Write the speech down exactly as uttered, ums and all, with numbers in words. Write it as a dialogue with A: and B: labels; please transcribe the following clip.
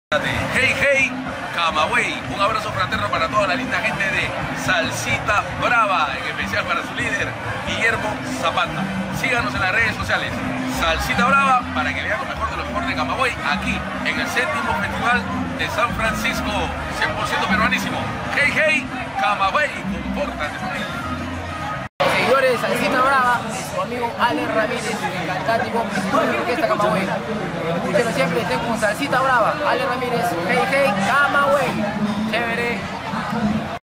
A: Hey, hey, Camagüey, un abrazo fraterno para toda la linda gente de Salsita Brava, en especial para su líder, Guillermo Zapata. Síganos en las redes sociales, Salsita Brava, para que vean lo mejor de lo mejor de Camagüey, aquí, en el séptimo Festival de San Francisco, cien por ciento peruanísimo. Hey, hey, Camagüey, compórtate, familia.
B: Seguidores de Salsita Brava, de su amigo Ale Ramírez, el cantante y compositor de la orquesta Camagüey. Escúchenlo siempre, estén con Salsita Brava, Ale Ramírez, hey, hey, Camagüey. Chévere.